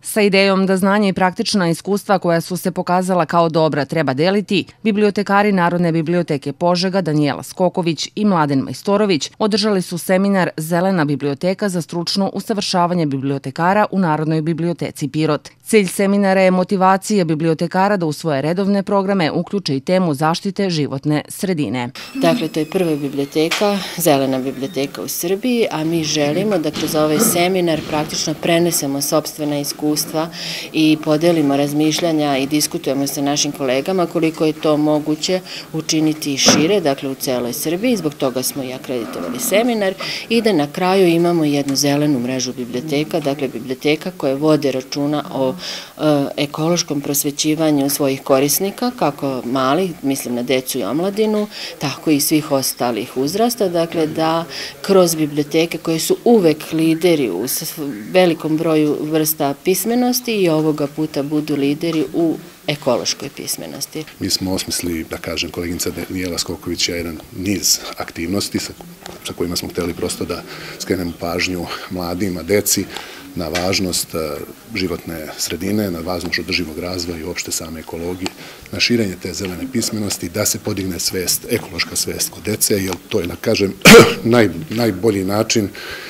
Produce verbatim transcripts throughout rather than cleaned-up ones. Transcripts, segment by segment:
Sa idejom da znanje i praktična iskustva koja su se pokazala kao dobra treba deliti, bibliotekari Narodne biblioteke Požega Danijela Skoković i Mladen Majstorović održali su seminar Zelena biblioteka za stručno usavršavanje bibliotekara u Narodnoj biblioteci Pirot. Cilj seminara je motivacija bibliotekara da u svoje redovne programe uključe i temu zaštite životne sredine. Dakle, to je prva biblioteka, zelena biblioteka u Srbiji, a mi želimo da kroz ovaj seminar praktično prenesemo sopstvena iskustva i podelimo razmišljanja i diskutujemo sa našim kolegama koliko je to moguće učiniti šire, dakle u celoj Srbiji. Zbog toga smo i akreditovali seminar i da na kraju imamo jednu zelenu mrežu biblioteka, dakle biblioteka koje vode računa o ekološkom prosvećivanju svojih korisnika, kako mali, mislim na decu i omladinu, tako i svih ostalih uzrasta, dakle da kroz biblioteke koje su uvek lideri u velikom broju vrsta pismenosti i ovoga puta budu lideri u ekološkoj pismenosti. Mi smo osmislili, da kažem, koleginica Danijela Skoković je jedan niz aktivnosti sa kojima smo hteli prosto da skrenemo pažnju mladima, deci, na važnost životne sredine, na važnost održivog razvoja i uopšte same ekologije, na širenje te zelene pismenosti, da se podigne svest, ekološka svest kod dece, jer to je, da kažem, najbolji način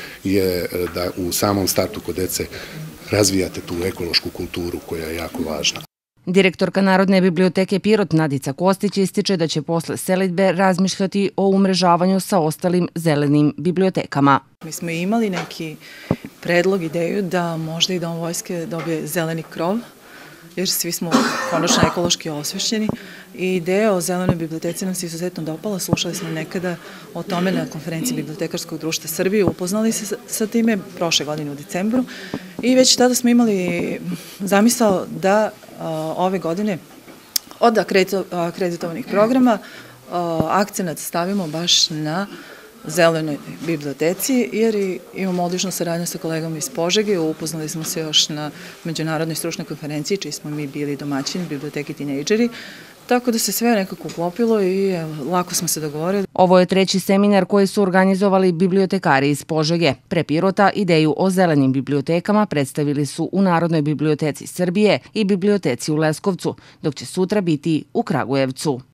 je da u samom startu kod dece razvijate tu ekološku kulturu koja je jako važna. Direktorka Narodne biblioteke Pirot Nadica Kostić ističe da će posle selidbe razmišljati o umrežavanju sa ostalim zelenim bibliotekama. Mi smo imali neki predlog, ideju da možda i Dom vojske dobije zeleni krov, jer svi smo konačno ekološki osvešćeni i ideja o zelenoj biblioteci nam se izuzetno dopala. Slušali smo nekada o tome na konferenciji Bibliotekarskog društva Srbije, upoznali se sa time prošle godine u decembru i već tada smo imali zamisao da ove godine od akreditovanih programa akcenat stavimo baš na zelenoj biblioteci, jer imamo odličnu saradnju sa kolegom iz Požege, upoznali smo se još na međunarodnoj stručnoj konferenciji, čiji smo mi bili domaćini, biblioteki tinejdžeri, tako da se sve nekako uklopilo i lako smo se dogovorili. Ovo je treći seminar koji su organizovali bibliotekari iz Požege. Pre Pirota ideju o zelenim bibliotekama predstavili su u Narodnoj biblioteci Srbije i biblioteci u Leskovcu, dok će sutra biti u Kragujevcu.